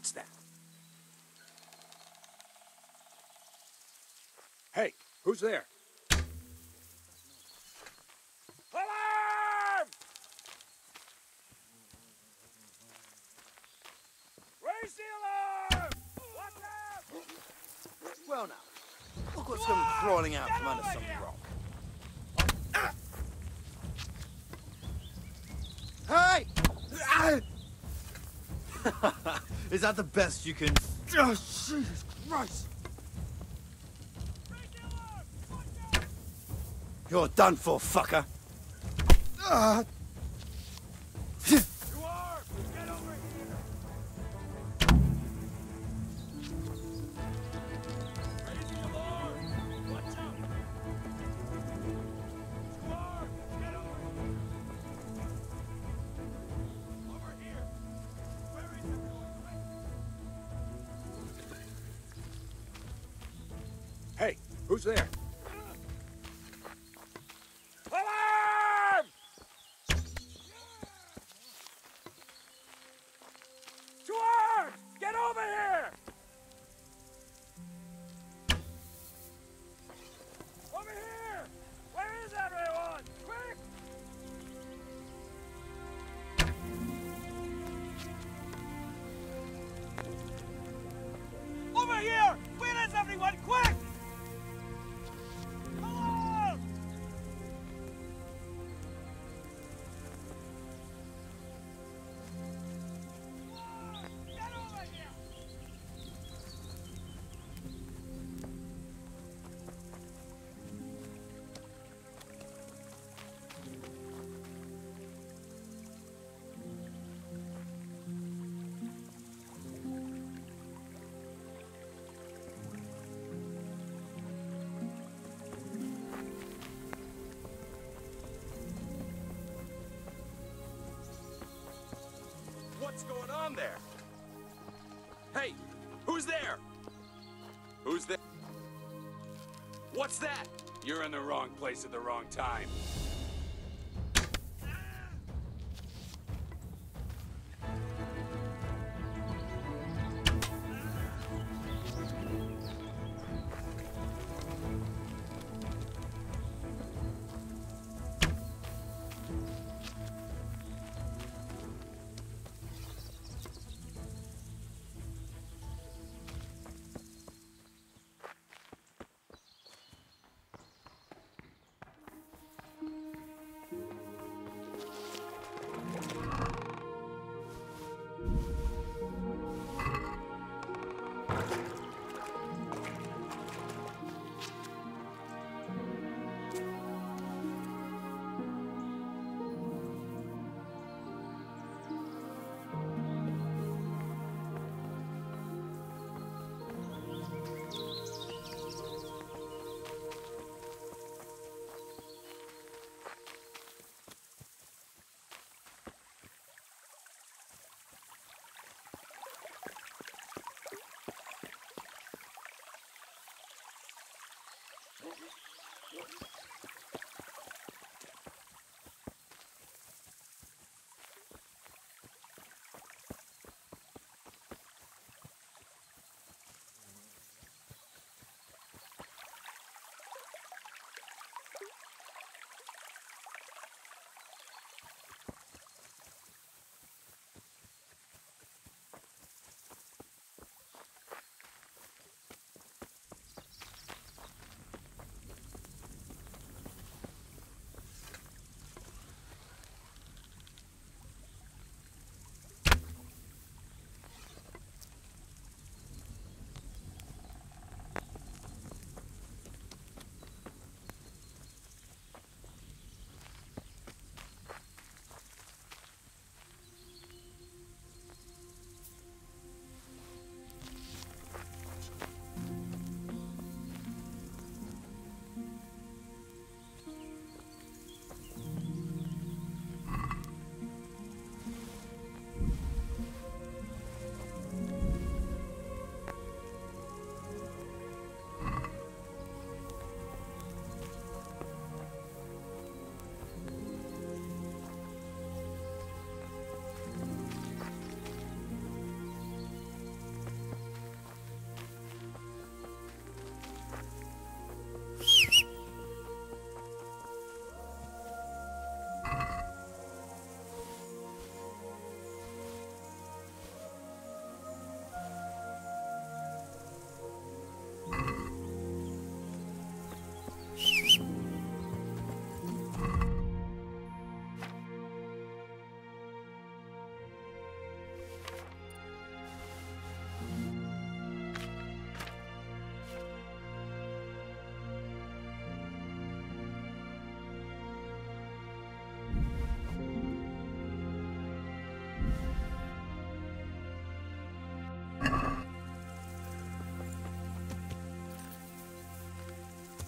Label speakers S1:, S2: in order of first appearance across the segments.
S1: What's that? Hey, who's there? Alarm! Raise the alarm! Watch out!
S2: Well now, look what's come crawling out from under some rock. Hey! Is that the best you can... Oh, Jesus Christ!
S1: Raise the alarm! Watch out!
S2: You're done for, fucker!
S1: You are! Get over here! Raise the alarm! Watch out! You are! Get over here! Over here! Where is everyone? Hey, who's there? Alarm! To arms! Get over here! Over here! Where is everyone? Quick! Over here! Where is everyone? Quick! Alarm! Get over here! What's going on there? Hey, who's there? Who's there? What's that? You're in the wrong place at the wrong time.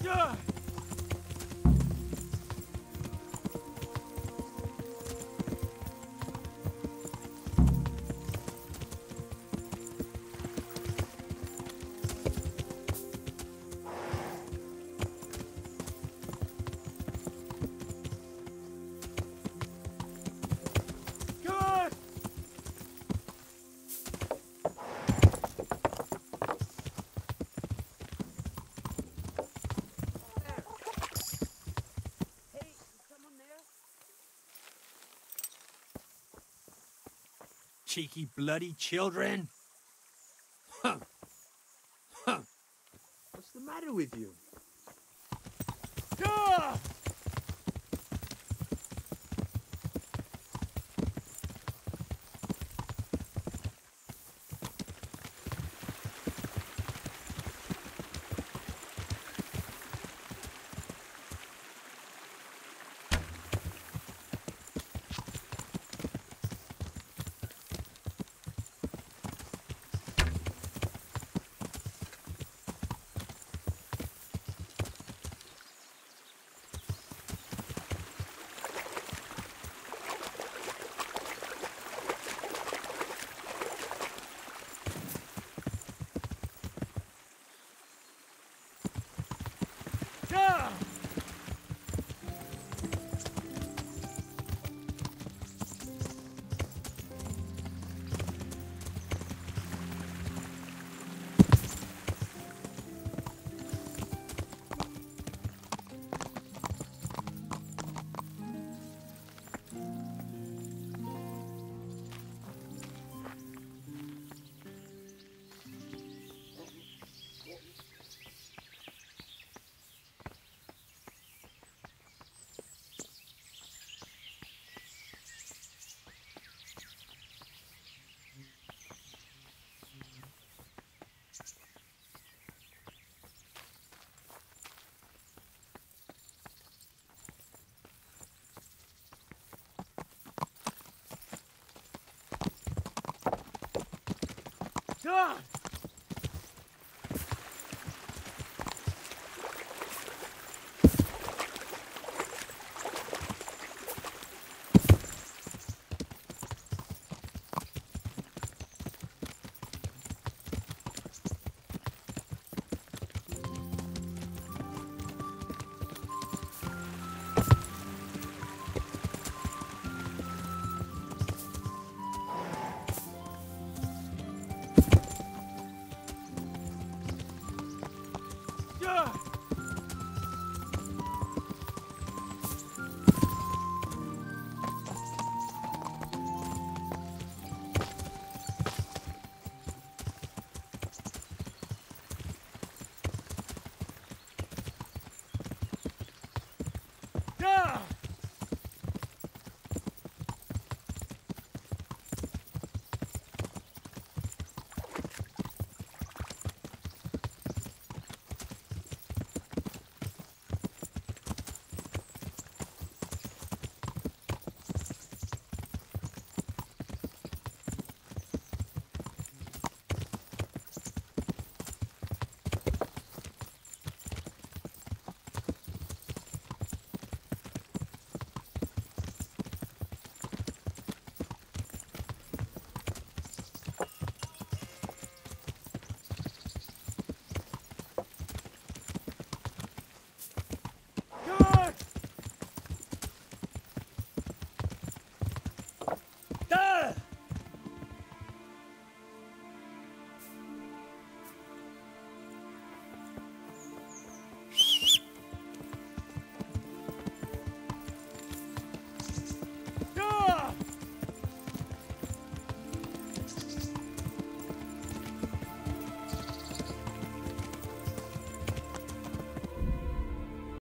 S3: Cheeky, bloody children! Huh. Huh.
S2: What's the matter with you?
S3: Ah! God!